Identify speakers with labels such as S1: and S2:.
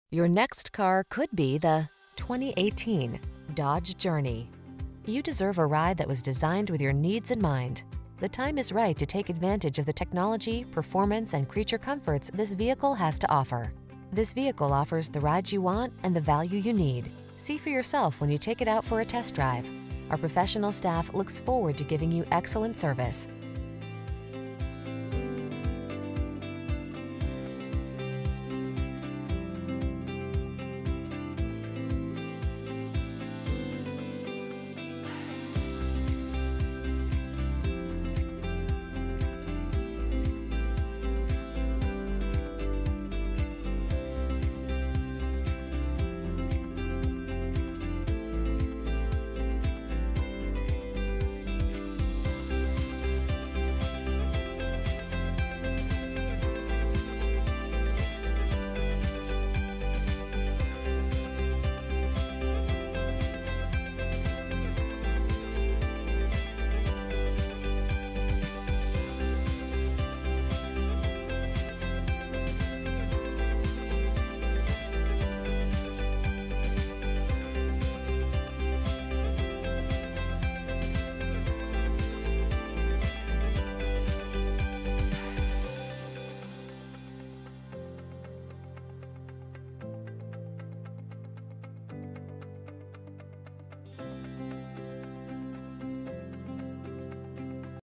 S1: Your next car could be the 2018 Dodge Journey. You deserve a ride that was designed with your needs in mind. The time is right to take advantage of the technology, performance, and creature comforts this vehicle has to offer. This vehicle offers the ride you want and the value you need. See for yourself when you take it out for a test drive. Our professional staff looks forward to giving you excellent service.